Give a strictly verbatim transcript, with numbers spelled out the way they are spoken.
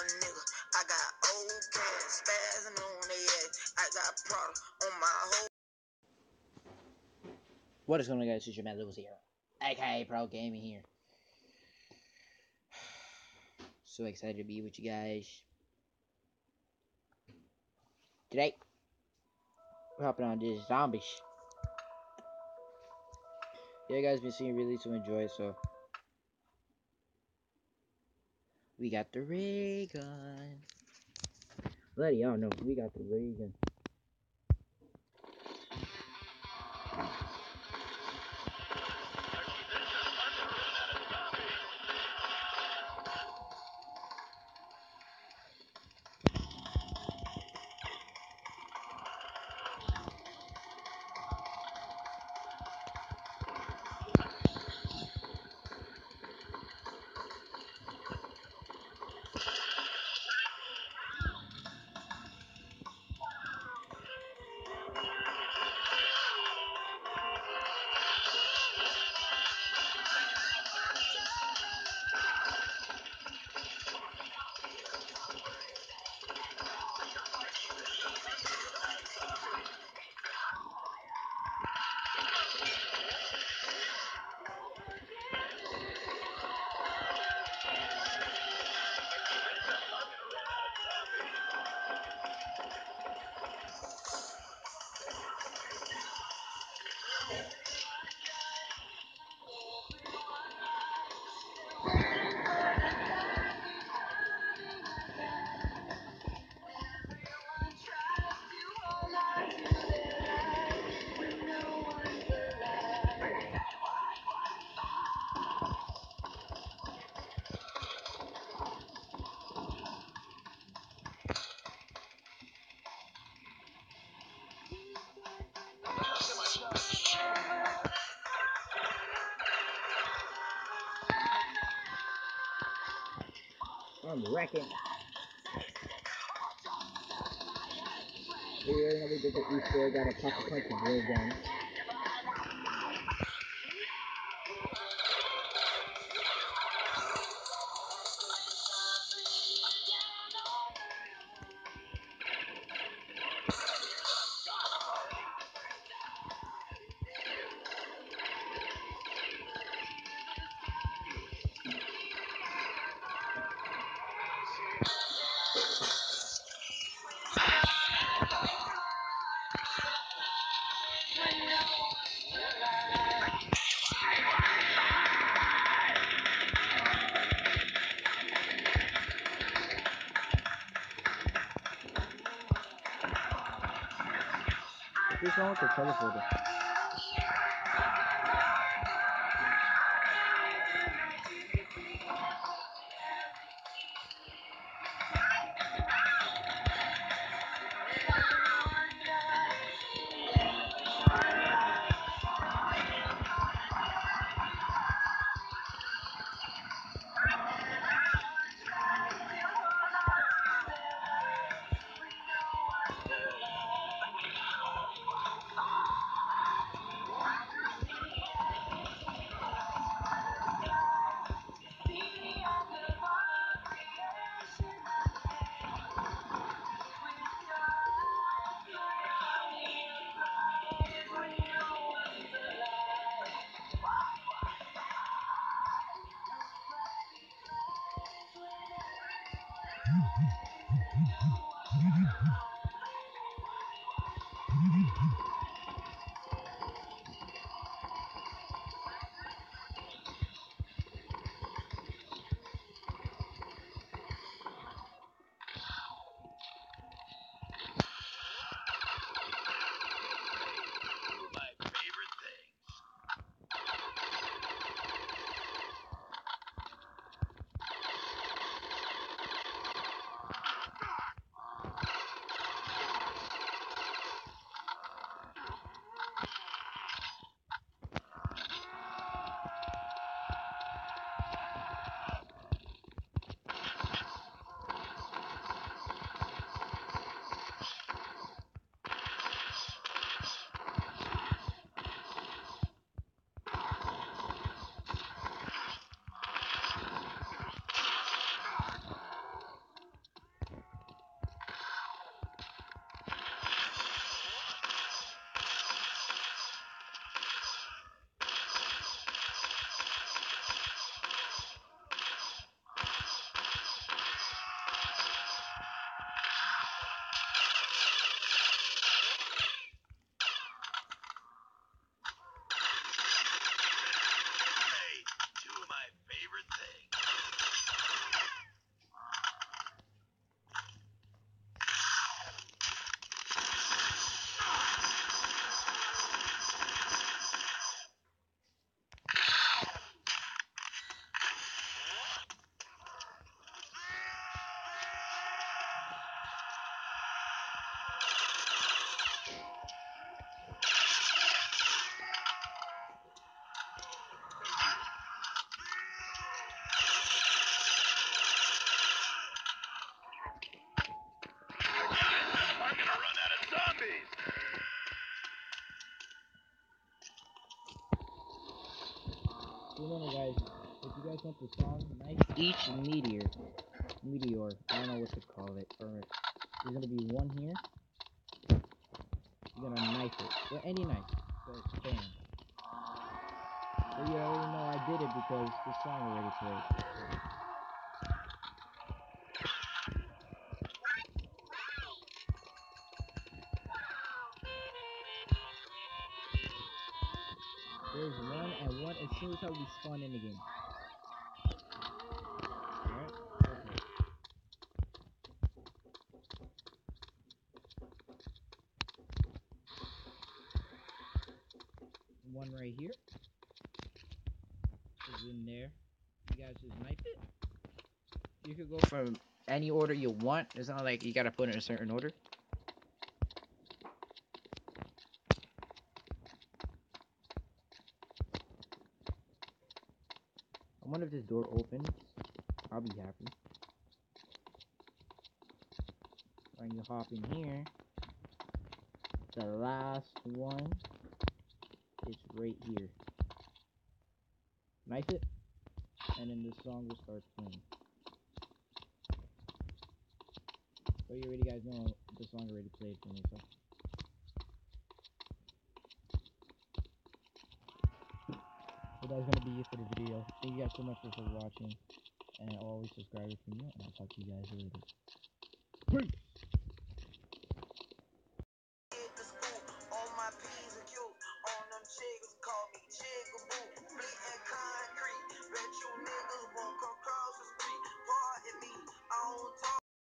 nigga. I got old cats spazzing on their ass. I got product on my whole. What is going on, guys? It's your man Lewis here, aka Pro Gaming here. So excited to be with you guys today. We're hopping on this zombies. Yeah, guys, been seeing really to enjoy. So we got the ray gun. Let y'all know we got the ray gun. I'm wrecking. We already know we did the Easter. Got a pop a punch of ray gun. Who's wrong with the teleporter? Remember, guys, if you guys want the song, knife each meteor. Meteor. I don't know what to call it. Or there's gonna be one here. You're gonna knife it. With any knife. But bam. But you already know I did it because the song already played. There's one and one as soon as I respawn in the game. Alright? Okay. One right here. Is in there. You guys just knife it. You could go from any order you want. It's not like you gotta put it in a certain order. I wonder if this door opens. I'll be happy. When you hop in here, the last one is right here. Knife it, and then the song will start playing. But you already guys know the song already played for me, so. So that's gonna be it for the video. Thank you guys so much for, for watching, and always subscribe if you're new, and I'll talk to you guys later. Peace! Hit the school, all my P's and Q's.